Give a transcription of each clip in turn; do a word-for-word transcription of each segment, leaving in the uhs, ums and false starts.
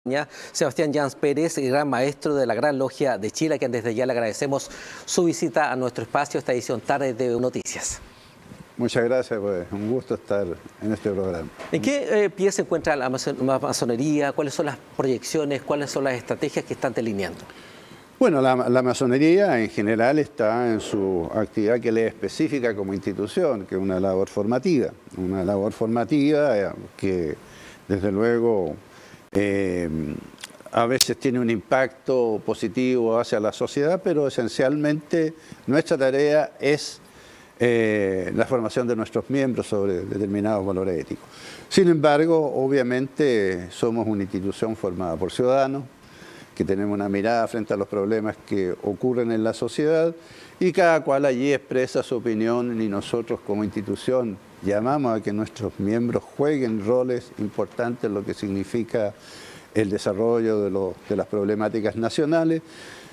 Sebastián Yans Pérez, gran maestro de la Gran Logia de Chile, a quien desde ya le agradecemos su visita a nuestro espacio, esta edición tarde de Noticias. Muchas gracias, pues un gusto estar en este programa. ¿En qué eh, pie se encuentra la masonería? ¿Cuáles son las proyecciones? ¿Cuáles son las estrategias que están delineando? Bueno, la, la masonería en general está en su actividad que le es específica como institución, que es una labor formativa. Una labor formativa eh, que desde luego eh, a veces tiene un impacto positivo hacia la sociedad, pero esencialmente nuestra tarea es Eh, la formación de nuestros miembros sobre determinados valores éticos. Sin embargo, obviamente somos una institución formada por ciudadanos, que tenemos una mirada frente a los problemas que ocurren en la sociedad y cada cual allí expresa su opinión y nosotros como institución llamamos a que nuestros miembros jueguen roles importantes en lo que significa el desarrollo de, lo, de las problemáticas nacionales,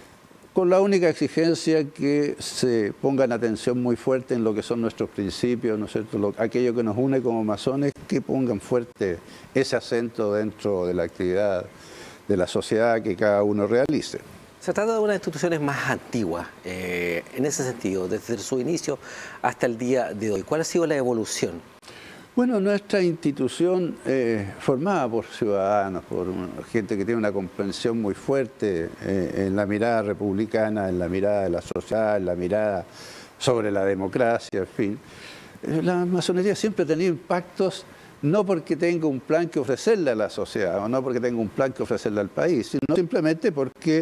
con la única exigencia que se pongan atención muy fuerte en lo que son nuestros principios, ¿no es cierto? Lo, aquello que nos une como masones, que pongan fuerte ese acento dentro de la actividad de la sociedad que cada uno realice. Se trata de una de las instituciones más antiguas, eh, en ese sentido, desde su inicio hasta el día de hoy. ¿Cuál ha sido la evolución? Bueno, nuestra institución, eh, formada por ciudadanos, por una, gente que tiene una comprensión muy fuerte eh, en la mirada republicana, en la mirada de la sociedad, en la mirada sobre la democracia, en fin. Eh, la masonería siempre ha tenido impactos, no porque tenga un plan que ofrecerle a la sociedad, o no porque tenga un plan que ofrecerle al país, sino simplemente porque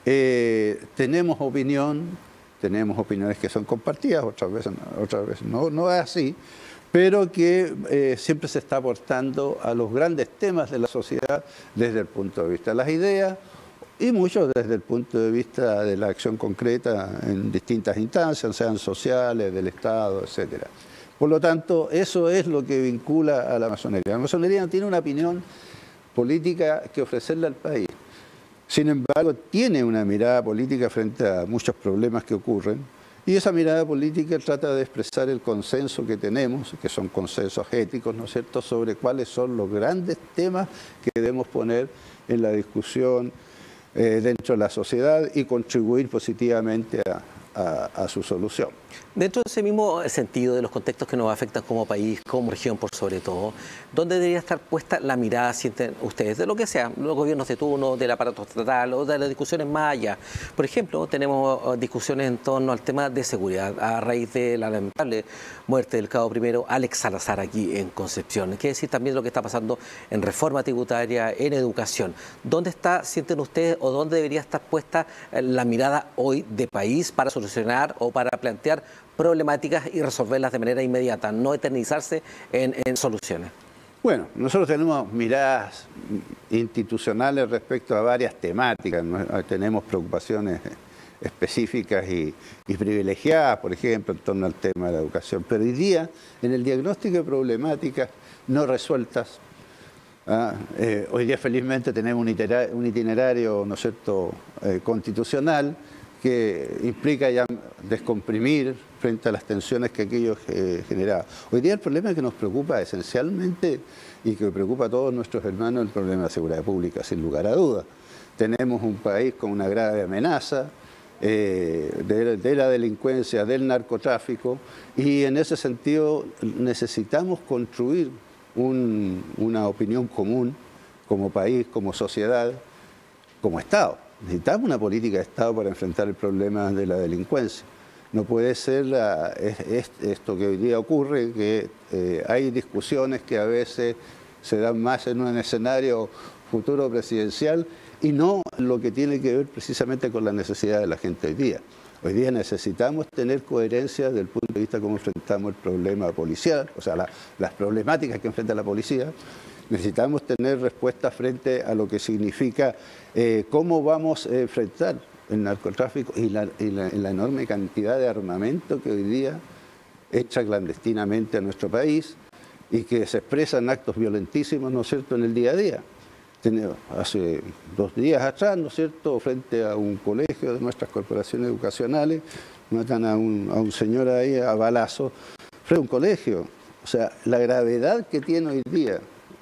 eh, tenemos opinión, tenemos opiniones que son compartidas, otras veces, otras veces no, no es así, pero que eh, siempre se está aportando a los grandes temas de la sociedad desde el punto de vista de las ideas y muchos desde el punto de vista de la acción concreta en distintas instancias, sean sociales, del Estado, etcétera. Por lo tanto, eso es lo que vincula a la masonería. La masonería no tiene una opinión política que ofrecerle al país. Sin embargo, tiene una mirada política frente a muchos problemas que ocurren. Y esa mirada política trata de expresar el consenso que tenemos, que son consensos éticos, ¿no es cierto?, sobre cuáles son los grandes temas que debemos poner en la discusión eh, dentro de la sociedad y contribuir positivamente a, a, a su solución. Dentro de ese mismo sentido, de los contextos que nos afectan como país, como región por sobre todo, ¿dónde debería estar puesta la mirada, sienten ustedes, de lo que sea, los gobiernos de turno, del aparato estatal o de las discusiones más allá? Por ejemplo, tenemos discusiones en torno al tema de seguridad a raíz de la lamentable muerte del cabo primero Alex Salazar aquí en Concepción. Quiere decir también lo que está pasando en reforma tributaria, en educación. ¿Dónde está, sienten ustedes, o dónde debería estar puesta la mirada hoy de país para solucionar o para plantear problemáticas y resolverlas de manera inmediata, no eternizarse en, en soluciones? Bueno, nosotros tenemos miradas institucionales respecto a varias temáticas, ¿no? Tenemos preocupaciones específicas y, y privilegiadas, por ejemplo, en torno al tema de la educación, pero hoy día, en el diagnóstico de problemáticas no resueltas, ¿ah? eh, hoy día felizmente tenemos un itinerario, un itinerario, ¿no es cierto?, eh, constitucional, que implica ya descomprimir frente a las tensiones que aquello eh, generaba. Hoy día el problema que nos preocupa esencialmente y que preocupa a todos nuestros hermanos es el problema de la seguridad pública, sin lugar a dudas. Tenemos un país con una grave amenaza eh, de, de la delincuencia, del narcotráfico, y en ese sentido necesitamos construir un, una opinión común como país, como sociedad, como Estado. Necesitamos una política de Estado para enfrentar el problema de la delincuencia. No puede ser la, es, es, esto que hoy día ocurre, que eh, hay discusiones que a veces se dan más en un escenario futuro presidencial y no lo que tiene que ver precisamente con la necesidad de la gente hoy día. Hoy día necesitamos tener coherencia desde el punto de vista de cómo enfrentamos el problema policial, o sea, la, las problemáticas que enfrenta la policía. Necesitamos tener respuestas frente a lo que significa eh, cómo vamos a enfrentar el narcotráfico y la, y, la, y la enorme cantidad de armamento que hoy día echa clandestinamente a nuestro país y que se expresa en actos violentísimos, ¿no es cierto?, en el día a día. Tenemos, hace dos días atrás, ¿no es cierto?, frente a un colegio de nuestras corporaciones educacionales, matan a un, a un señor ahí a balazo frente a un colegio. O sea, la gravedad que tiene hoy día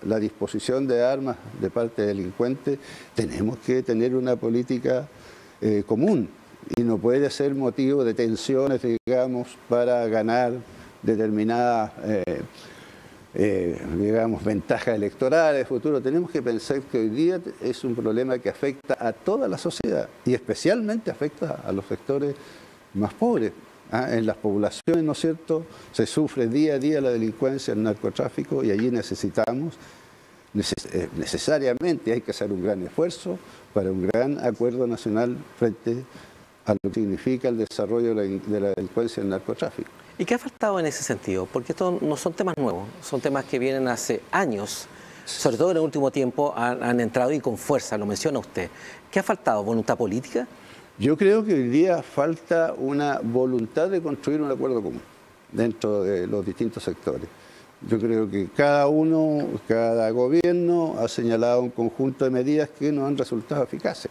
la disposición de armas de parte de delincuentes, tenemos que tener una política eh, común y no puede ser motivo de tensiones, digamos, para ganar determinadas, eh, eh, digamos, ventajas electorales de futuro. Tenemos que pensar que hoy día es un problema que afecta a toda la sociedad y especialmente afecta a los sectores más pobres. ¿Ah? En las poblaciones, ¿no es cierto?, se sufre día a día la delincuencia, el narcotráfico, y allí necesitamos, neces necesariamente hay que hacer un gran esfuerzo para un gran acuerdo nacional frente a lo que significa el desarrollo de la, de la delincuencia y el narcotráfico. ¿Y qué ha faltado en ese sentido? Porque estos no son temas nuevos, son temas que vienen hace años, sobre todo en el último tiempo han, han entrado y con fuerza, lo menciona usted. ¿Qué ha faltado? ¿Voluntad política? Yo creo que hoy día falta una voluntad de construir un acuerdo común dentro de los distintos sectores. Yo creo que cada uno, cada gobierno ha señalado un conjunto de medidas que no han resultado eficaces.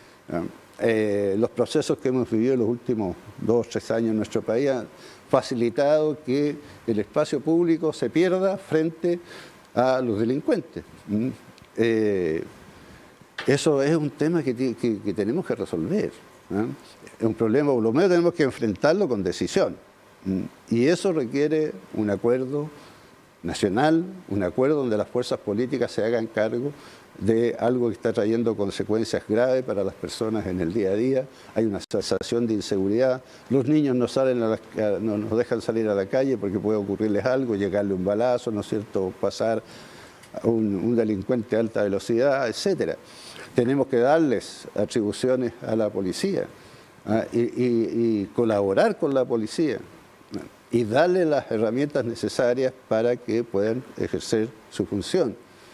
Eh, los procesos que hemos vivido en los últimos dos o tres años en nuestro país han facilitado que el espacio público se pierda frente a los delincuentes. Eh, eso es un tema que, que, que tenemos que resolver. ¿eh? Es un problema, por lo menos tenemos que enfrentarlo con decisión. Y eso requiere un acuerdo nacional, un acuerdo donde las fuerzas políticas se hagan cargo de algo que está trayendo consecuencias graves para las personas en el día a día. Hay una sensación de inseguridad, los niños no, salen a la, no nos dejan salir a la calle porque puede ocurrirles algo, llegarle un balazo, ¿no es cierto?, pasar a un, un delincuente a alta velocidad, etcétera. Tenemos que darles atribuciones a la policía ¿ah? y, y, y colaborar con la policía y darle las herramientas necesarias para que puedan ejercer su función.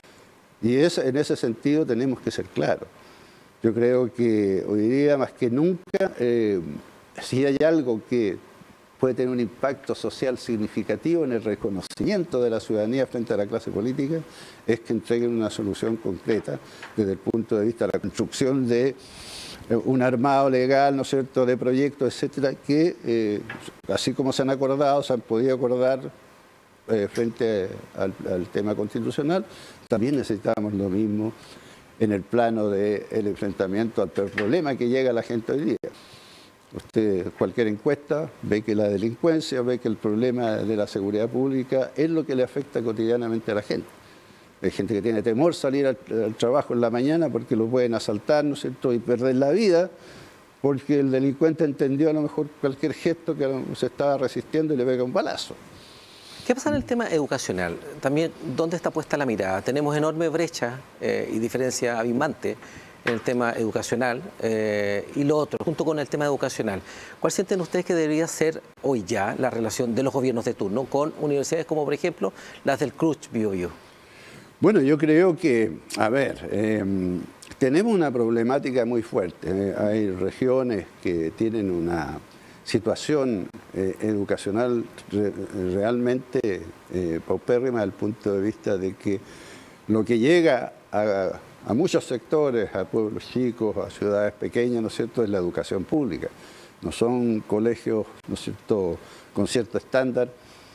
Y es, en ese sentido tenemos que ser claros. Yo creo que hoy día más que nunca, eh, si hay algo que puede tener un impacto social significativo en el reconocimiento de la ciudadanía frente a la clase política, es que entreguen una solución concreta desde el punto de vista de la construcción de un armado legal, ¿no es cierto?, de proyectos, etcétera, que eh, así como se han acordado, se han podido acordar eh, frente al, al tema constitucional, también necesitamos lo mismo en el plano del enfrentamiento al problema que llega a la gente hoy día. Usted, cualquier encuesta, ve que la delincuencia, ve que el problema de la seguridad pública es lo que le afecta cotidianamente a la gente. Hay gente que tiene temor salir al, al trabajo en la mañana porque lo pueden asaltar, ¿no es cierto?, y perder la vida, porque el delincuente entendió a lo mejor cualquier gesto que se estaba resistiendo y le pega un balazo. ¿Qué pasa en el tema educacional? También, ¿dónde está puesta la mirada? Tenemos enorme brecha eh, y diferencia abismante en el tema educacional eh, y lo otro, junto con el tema educacional. ¿Cuál sienten ustedes que debería ser hoy ya la relación de los gobiernos de turno con universidades como, por ejemplo, las del Cruz Biobío? Bueno, yo creo que, a ver, eh, tenemos una problemática muy fuerte. Eh, hay regiones que tienen una situación eh, educacional re, realmente eh, paupérrima desde el punto de vista de que lo que llega a, a muchos sectores, a pueblos chicos, a ciudades pequeñas, ¿no es cierto?, es la educación pública. No son colegios, ¿no es cierto?, con cierto estándar.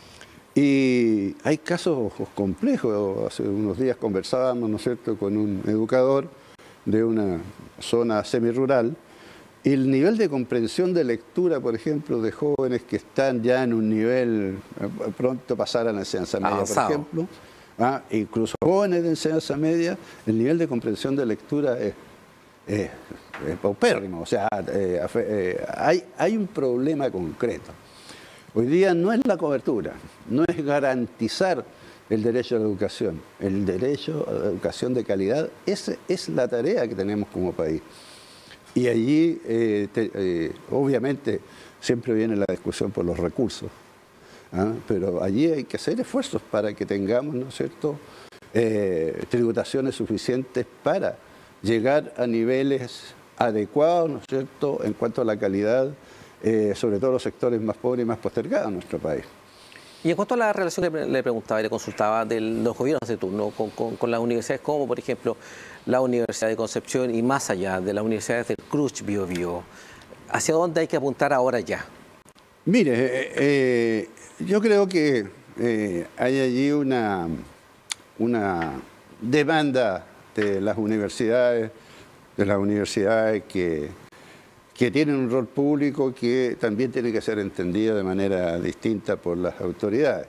Y hay casos complejos. Hace unos días conversábamos, ¿no es cierto?, con un educador de una zona semirural, y el nivel de comprensión de lectura, por ejemplo, de jóvenes que están ya en un nivel, pronto pasar a la enseñanza media, avanzado, por ejemplo, ¿ah? incluso jóvenes de enseñanza media, el nivel de comprensión de lectura es, es, es paupérrimo. O sea, eh, eh, hay, hay un problema concreto. Hoy día no es la cobertura, no es garantizar el derecho a la educación. El derecho a la educación de calidad, esa es la tarea que tenemos como país. Y allí, eh, te, eh, obviamente, siempre viene la discusión por los recursos, ¿ah? Pero allí hay que hacer esfuerzos para que tengamos, ¿no es cierto?, eh, tributaciones suficientes para llegar a niveles adecuados, ¿no es cierto?, en cuanto a la calidad, eh, sobre todo los sectores más pobres y más postergados en nuestro país. Y en cuanto a la relación que le preguntaba y le consultaba de los gobiernos de turno con, con, con las universidades como, por ejemplo, la Universidad de Concepción y más allá de las universidades del Cruz Biobío, ¿hacia dónde hay que apuntar ahora ya? Mire, eh, eh, yo creo que eh, hay allí una, una demanda de las universidades, de las universidades que, que tienen un rol público que también tiene que ser entendido de manera distinta por las autoridades.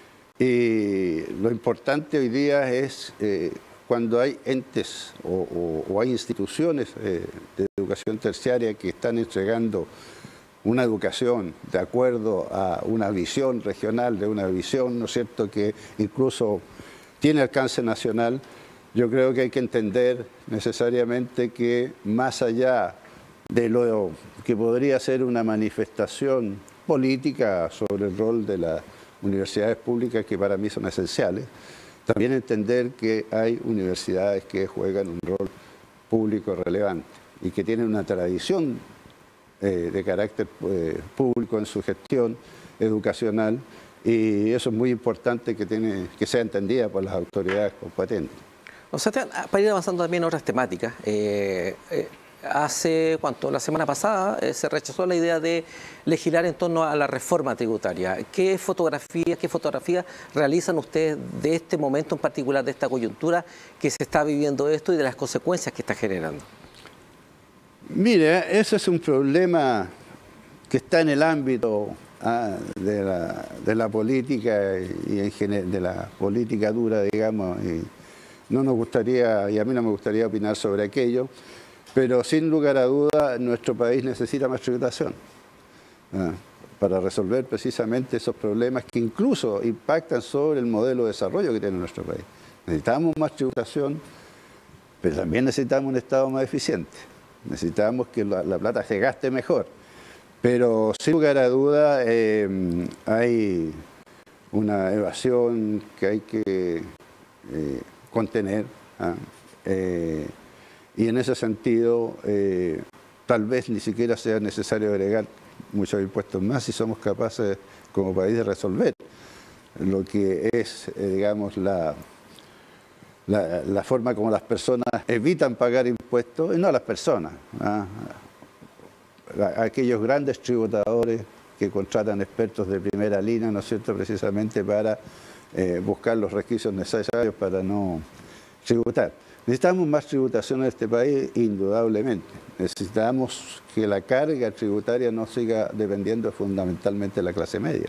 Y lo importante hoy día es eh, cuando hay entes o, o, o hay instituciones eh, de educación terciaria que están entregando una educación de acuerdo a una visión regional, de una visión, ¿no es cierto?, que incluso tiene alcance nacional. Yo creo que hay que entender necesariamente que más allá de lo que podría ser una manifestación política sobre el rol de las universidades públicas, que para mí son esenciales, también entender que hay universidades que juegan un rol público relevante y que tienen una tradición eh, de carácter eh, público en su gestión educacional, y eso es muy importante que, tiene, que sea entendida por las autoridades competentes. O sea, para ir avanzando también en otras temáticas, eh, eh, hace, ¿cuánto? La semana pasada eh, se rechazó la idea de legislar en torno a la reforma tributaria. ¿Qué fotografías, qué fotografías realizan ustedes de este momento en particular, de esta coyuntura que se está viviendo esto y de las consecuencias que está generando? Mire, ese es un problema que está en el ámbito ah, de, la, de la política y en general, de la política dura, digamos, y no nos gustaría, y a mí no me gustaría opinar sobre aquello, pero sin lugar a duda nuestro país necesita más tributación ah, para resolver precisamente esos problemas que incluso impactan sobre el modelo de desarrollo que tiene nuestro país. Necesitamos más tributación, pero también necesitamos un Estado más eficiente. Necesitamos que la, la plata se gaste mejor. Pero sin lugar a duda eh, hay una evasión que hay que eh, contener. ¿ah? Eh, y en ese sentido, eh, tal vez ni siquiera sea necesario agregar muchos impuestos más si somos capaces como país de resolver lo que es, eh, digamos, la... La, la forma como las personas evitan pagar impuestos, y no las personas, ¿ah? aquellos grandes tributadores que contratan expertos de primera línea, ¿no es cierto?, precisamente para eh, buscar los requisitos necesarios para no tributar. Necesitamos más tributación en este país, indudablemente. Necesitamos que la carga tributaria no siga dependiendo fundamentalmente de la clase media.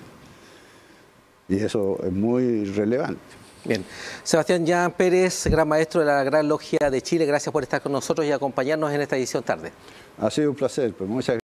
Y eso es muy relevante. Bien. Sebastián Jean Pérez, gran maestro de la Gran Logia de Chile, gracias por estar con nosotros y acompañarnos en esta edición tarde. Ha sido un placer, pues muchas gracias.